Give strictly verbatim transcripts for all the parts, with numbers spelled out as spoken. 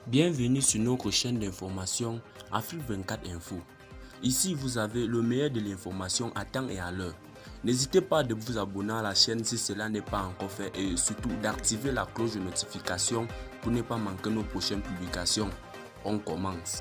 Bienvenue sur notre chaîne d'information Afrique vingt-quatre Info. Ici, vous avez le meilleur de l'information à temps et à l'heure. N'hésitez pas de vous abonner à la chaîne si cela n'est pas encore fait et surtout d'activer la cloche de notification pour ne pas manquer nos prochaines publications. On commence.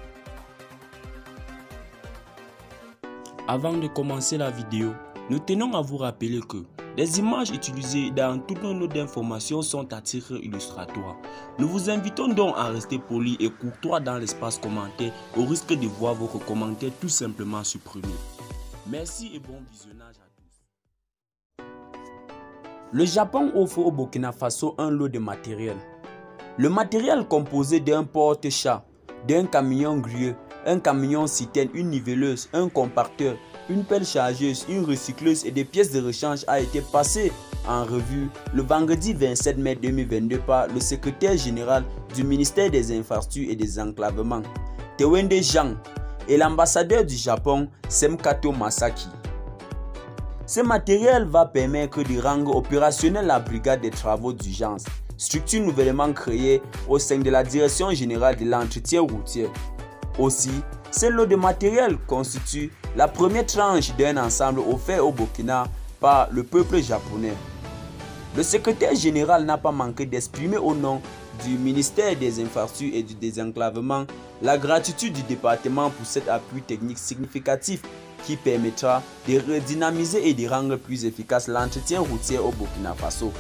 Avant de commencer la vidéo, nous tenons à vous rappeler que les images utilisées dans toutes nos notes d'information sont à titre illustratoire. Nous vous invitons donc à rester poli et courtois dans l'espace commentaire au risque de voir votre commentaire tout simplement supprimé. Merci et bon visionnage à tous. Le Japon offre au Burkina Faso un lot de matériel. Le matériel composé d'un porte-chat, d'un camion gruyeux, un camion citerne, une niveleuse, un compacteur, une pelle chargeuse, une recycleuse et des pièces de rechange a été passé en revue le vendredi vingt-sept mai deux mille vingt-deux par le secrétaire général du ministère des Infrastructures et des Enclavements, Tewende Jean, et l'ambassadeur du Japon, Semkato Masaki. Ce matériel va permettre de rendre opérationnelle la brigade des travaux d'urgence, structure nouvellement créée au sein de la Direction générale de l'entretien routier. Aussi, ce lot de matériel constitue la première tranche d'un ensemble offert au Burkina par le peuple japonais. Le secrétaire général n'a pas manqué d'exprimer au nom du ministère des Infrastructures et du Désenclavement la gratitude du département pour cet appui technique significatif qui permettra de redynamiser et de rendre plus efficace l'entretien routier au Burkina Faso.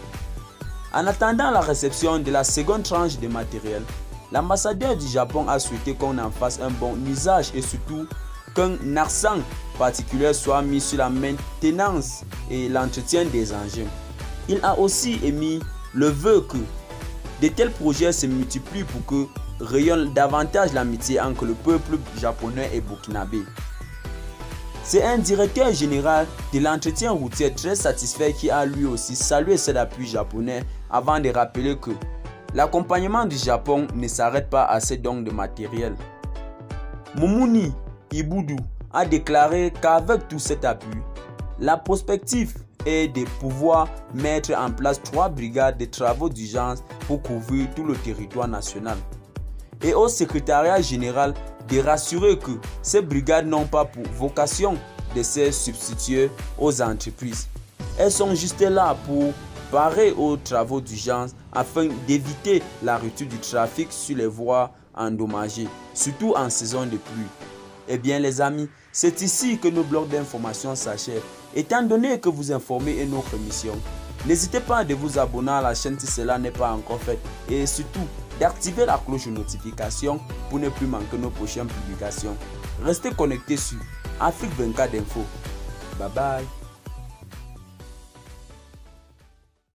En attendant la réception de la seconde tranche de matériel, l'ambassadeur du Japon a souhaité qu'on en fasse un bon usage et surtout qu'un accent particulier soit mis sur la maintenance et l'entretien des engins. Il a aussi émis le vœu que de tels projets se multiplient pour que rayonne davantage l'amitié entre le peuple japonais et burkinabé. C'est un directeur général de l'entretien routier très satisfait qui a lui aussi salué cet appui japonais avant de rappeler que l'accompagnement du Japon ne s'arrête pas à ces dons de matériel. Mumuni Ibudu a déclaré qu'avec tout cet appui, la prospective est de pouvoir mettre en place trois brigades de travaux d'urgence pour couvrir tout le territoire national. Et au secrétariat général de rassurer que ces brigades n'ont pas pour vocation de se substituer aux entreprises. Elles sont juste là pour parer aux travaux d'urgence afin d'éviter la rupture du trafic sur les voies endommagées, surtout en saison de pluie. Eh bien les amis, c'est ici que nos blocs d'information s'achèvent. Étant donné que vous informez est notre mission, n'hésitez pas à vous abonner à la chaîne si cela n'est pas encore fait et surtout d'activer la cloche de notification pour ne plus manquer nos prochaines publications. Restez connectés sur Afrique vingt-quatre Info. Bye bye.